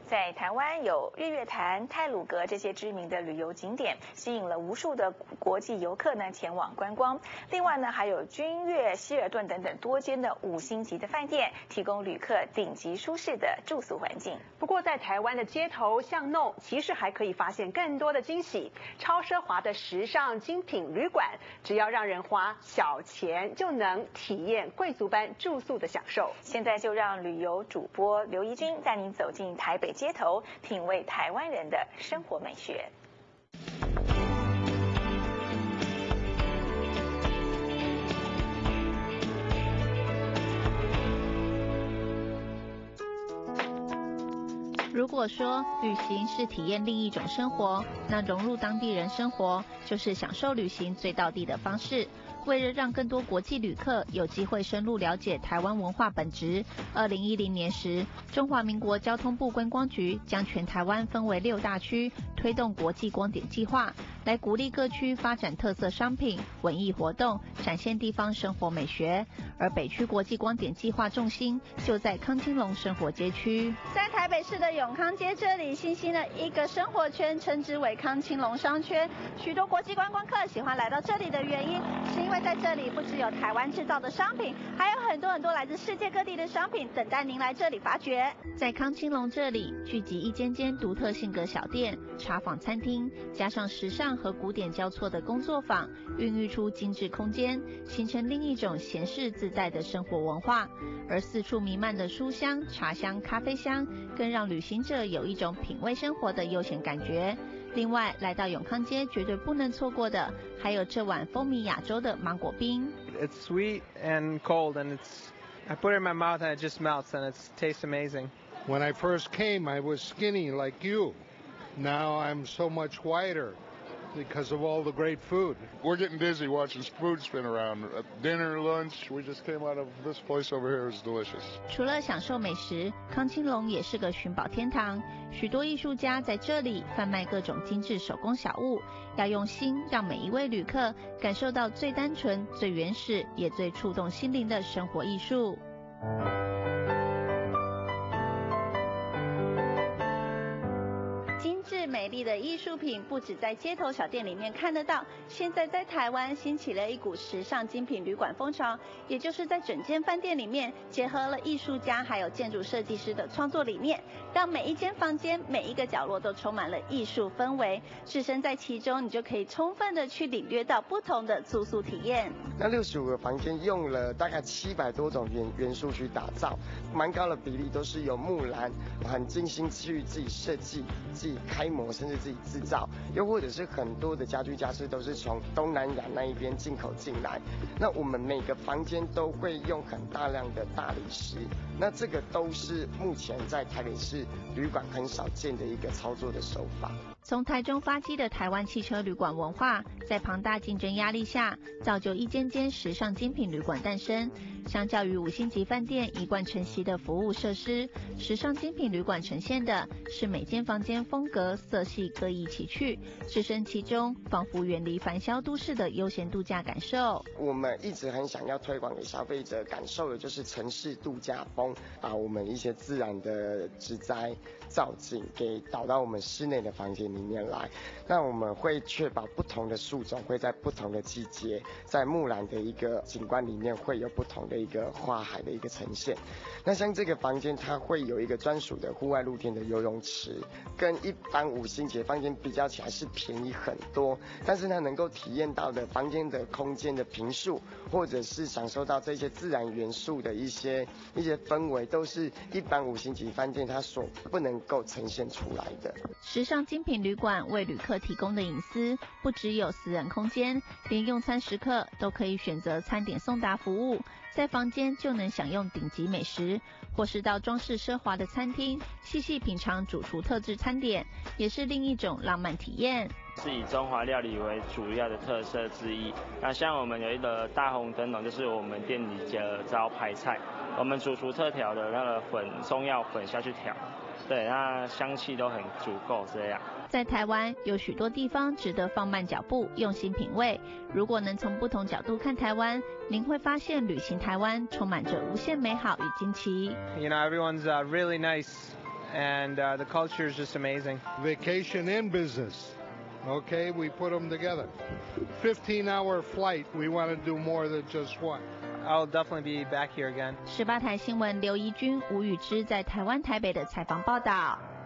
在台湾有日月潭、太鲁阁这些知名的旅游景点，吸引了无数的国际游客呢前往观光。另外呢，还有君悦、希尔顿等等多间的5星级的饭店，提供旅客顶级舒适的住宿环境。 不过，在台湾的街头巷弄，其实还可以发现更多的惊喜。超奢华的时尚精品旅馆，只要让人花小钱就能体验贵族般住宿的享受。 现在就让旅游主播刘怡君带您走进台北街头，品味台湾人的生活美学。 如果说旅行是体验另一种生活，那融入当地人生活就是享受旅行最道地的方式。为了让更多国际旅客有机会深入了解台湾文化本质，2010年时，中华民国交通部观光局将全台湾分为6大区，推动国际光点计划，来鼓励各区发展特色商品、文艺活动，展现地方生活美学。而北区国际光点计划重心就在康青龙生活街区。 在台北市的永康街这里新兴了一个生活圈，称之为康青龙商圈。许多国际观光客喜欢来到这里的原因，是因为在这里不只有台湾制造的商品，还有很多来自世界各地的商品等待您来这里发掘。 在康青龙这里聚集一间间独特性格小店、茶坊餐厅，加上时尚和古典交错的工作坊，孕育出精致空间，形成另一种闲适自在的生活文化。而四处弥漫的书香、茶香、咖啡香，更让旅行者有一种品味生活的悠闲感觉。另外，来到永康街绝对不能错过的，还有这碗风靡亚洲的芒果冰。 It's sweet and cold, and I put it in my mouth and it just melts, and it tastes amazing. When I first came, I was skinny like you. Now I'm so much whiter because of all the great food. We're getting dizzy watching food spin around. Dinner, lunch, we just came out of this place over here. It's delicious. 除了享受美食，康青龙也是个寻宝天堂。许多艺术家在这里贩卖各种精致手工小物，要用心让每一位旅客感受到最单纯、最原始，也最触动心灵的生活艺术。 美丽的艺术品不只在街头小店里面看得到，现在在台湾兴起了一股时尚精品旅馆风潮，也就是在整间饭店里面结合了艺术家还有建筑设计师的创作理念，让每一间房间每一个角落都充满了艺术氛围，置身在其中，你就可以充分的去领略到不同的住宿体验。 那65个房间用了大概700多种元素去打造，蛮高的比例都是由木兰很精心去自己设计、自己开模，甚至自己制造，又或者是很多的家具家饰都是从东南亚那一边进口进来。那我们每个房间都会用很大量的大理石，那这个都是目前在台北市旅馆很少见的一个操作的手法。 从台中发迹的台湾汽车旅馆文化，在庞大竞争压力下，造就一间间时尚精品旅馆诞生。相较于5星级饭店一贯承袭的服务设施，时尚精品旅馆呈现的是每间房间风格色系各异其趣，置身其中，仿佛远离繁嚣都市的悠闲度假感受。 我们一直很想要推广给消费者感受的就是城市度假风，把我们一些自然的植栽造景给导到我们室内的房间里面来。那我们会确保不同的树种会在不同的季节，在木兰的一个景观里面会有不同的一个花海的一个呈现。那像这个房间，它会有一个专属的户外露天的游泳池，跟一般5星级房间比较起来是便宜很多，但是它能够体验到的房间的空间的坪数，或者是享受到这些自然元素的一些氛围，都是一般5星级饭店它所不能够呈现出来的。 时尚精品旅馆为旅客提供的隐私，不只有私人空间，连用餐时刻都可以选择餐点送达服务，在房间就能享用顶级美食，或是到装饰奢华的餐厅细细品尝主厨特制餐点，也是另一种浪漫体验。 是以中华料理为主要的特色之一。那像我们有一个大红灯笼，就是我们店里的招牌菜，我们主厨特调的那个中药粉下去调，对，那香气都很足够这样。 在台湾有许多地方值得放慢脚步，用心品味。如果能从不同角度看台湾，您会发现旅行台湾充满着无限美好与惊奇。 You know, everyone's really nice. and the culture is just amazing. Vacation and business. Okay, we put them together. 15-hour flight. We want to do more than just one. I'll definitely be back here again. 18台新闻刘怡君、吴宇之在台湾台北的采访报道。